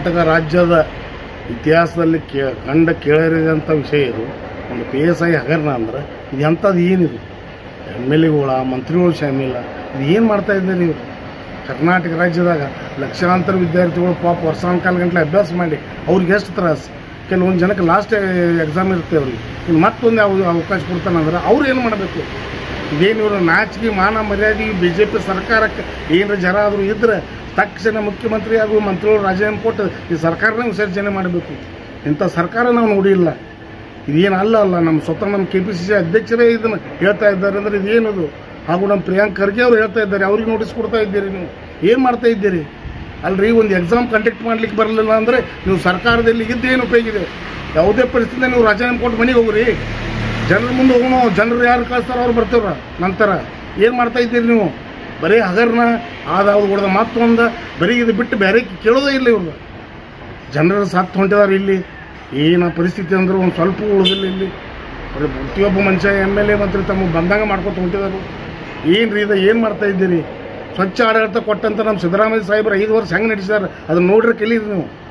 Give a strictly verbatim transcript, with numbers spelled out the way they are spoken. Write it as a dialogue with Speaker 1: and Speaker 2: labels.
Speaker 1: ಕರ್ನಾಟಕ ರಾಜ್ಯದ ಇತಿಹಾಸದಲ್ಲಿ ಕೇ ಕಂಡ ಕೇಳಿದಂಥ ವಿಷಯ ಇದು. ಒಂದು ಪಿ ಎಸ್ ಐ ಹಗರಣ ಅಂದ್ರೆ ಇದು ಎಂಥದ್ದು ಏನಿದು? ಎಮ್ ಎಲ್ ಎಗಳ ಮಂತ್ರಿಗಳು ಶಾಮಿಲ್ಲ. ಇದು ಏನು ಮಾಡ್ತಾ ಇದ್ದೀರಿ ನೀವು? ಕರ್ನಾಟಕ ರಾಜ್ಯದಾಗ ಲಕ್ಷಾಂತರ ವಿದ್ಯಾರ್ಥಿಗಳು ಪಾಪ ವರ್ಷಾನುಕಾಲ ಗಂಟಲೆ ಅಭ್ಯಾಸ ಮಾಡಿ ಅವ್ರಿಗೆ ಎಷ್ಟು ತ್ರಾಸು. ಕೆಲವೊಂದು ಜನಕ್ಕೆ ಲಾಸ್ಟ್ ಎಕ್ಸಾಮ್ ಇರುತ್ತೆ ಅವ್ರಿಗೆ. ಇನ್ನು ಮತ್ತೊಂದು ಯಾವ ಅವಕಾಶ ಕೊಡ್ತಾನಂದ್ರೆ ಅವ್ರು ಏನು ಮಾಡಬೇಕು? ಇದೇನು ಇವರು ನಾಚಿಕೆ ಮಾನ ಮರ್ಯಾದೆ ಬಿ ಜೆ ಪಿ ಸರ್ಕಾರಕ್ಕೆ ಏನರ ಜರ ಆದರೂ ಇದ್ರೆ ತಕ್ಷಣ ಮುಖ್ಯಮಂತ್ರಿ ಹಾಗೂ ಮಂತ್ರಿಗಳು ರಾಜೀನಾಮೆ ಕೊಟ್ಟು ಈ ಸರ್ಕಾರನ ವಿಸರ್ಜನೆ ಮಾಡಬೇಕು. ಇಂಥ ಸರ್ಕಾರ ನಾವು ನೋಡಿಲ್ಲ. ಇದೇನು ಅಲ್ಲ ಅಲ್ಲ ನಮ್ಮ ಸ್ವತಃ ನಮ್ಮ ಕೆ ಪಿ ಸಿ ಸಿ ಅಧ್ಯಕ್ಷರೇ ಇದನ್ನು ಹೇಳ್ತಾ ಇದ್ದಾರೆ ಅಂದರೆ ಇದೇನದು? ಹಾಗೂ ನಮ್ಮ ಪ್ರಿಯಾಂಕ್ ಖರ್ಗೆ ಅವರು ಹೇಳ್ತಾ ಇದ್ದಾರೆ. ಅವ್ರಿಗೆ ನೋಟಿಸ್ ಕೊಡ್ತಾ ಇದ್ದೀರಿ. ನೀವು ಏನು ಮಾಡ್ತಾ ಇದ್ದೀರಿ? ಅಲ್ರಿ, ಒಂದು ಎಕ್ಸಾಮ್ ಕಂಡಕ್ಟ್ ಮಾಡ್ಲಿಕ್ಕೆ ಬರಲಿಲ್ಲ ಅಂದರೆ ನೀವು ಸರ್ಕಾರದಲ್ಲಿ ಇದ್ದೇನು ಉಪಯೋಗ ಇದೆ? ಯಾವುದೇ ಪರಿಸ್ಥಿತಿ ನೀವು ರಾಜೀನಾಮೆ ಕೊಟ್ಟು ಮನೆಗೆ ಹೋಗ್ರಿ. ಜನರ ಮುಂದೆ ಹೋಗೋಣ. ಜನರು ಯಾರು ಕಳಿಸ್ತಾರೋ ಅವ್ರು ಬರ್ತೀವ್ರ ನಂತರ. ಏನು ಮಾಡ್ತಾ ಇದ್ದೀರಿ ನೀವು? ಬರೀ ಹಗರಣ ಆದಾವ್ದು ಹೊಡೆದ ಮತ್ತೊಂದು ಬರೀ ಇದು ಬಿಟ್ಟು ಬೇರೆ ಕೇಳೋದೇ ಇಲ್ಲ. ಇವ್ರು ಜನರು ಸತ್ತು ಹೊಂಟಿದ್ದಾರೆ. ಇಲ್ಲಿ ಏನು ಪರಿಸ್ಥಿತಿ ಅಂದ್ರೆ ಒಂದು ಸ್ವಲ್ಪ ಉಳಿದಿಲ್ಲ. ಇಲ್ಲಿ ಪ್ರತಿಯೊಬ್ಬ ಮನುಷ್ಯ ಎಮ್ ಎಲ್ ಎ ಮಂತ್ರಿ ತಮ್ಮ ಬಂದಂಗ ಮಾಡ್ಕೊತ ಹೊಂಟಿದ್ದಾರೆ. ಏನು ರೀ ಇದು? ಏನು ಮಾಡ್ತಾ ಇದ್ದೀರಿ? ಸ್ವಚ್ಛ ಆಡಳಿತ ಕೊಟ್ಟಂತ ನಮ್ಮ ಸಿದ್ದರಾಮಯ್ಯ ಸಾಹೇಬ್ರು ಐದು ವರ್ಷ ಹೆಂಗೆ ನಡೆಸಿದಾರೆ ಅದನ್ನು ನೋಡ್ರಿ, ಕಲೀರಿ ನೀವು.